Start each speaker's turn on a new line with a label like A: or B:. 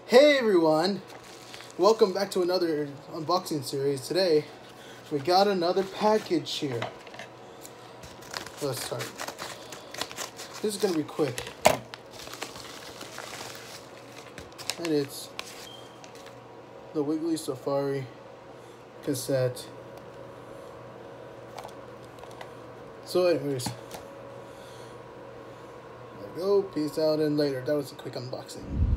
A: Hey everyone! Welcome back to another unboxing series. Today, we got another package here. Let's start. This is going to be quick. And it's the Wiggly Safari cassette. So anyways, there we go. Peace out and later. That was a quick unboxing.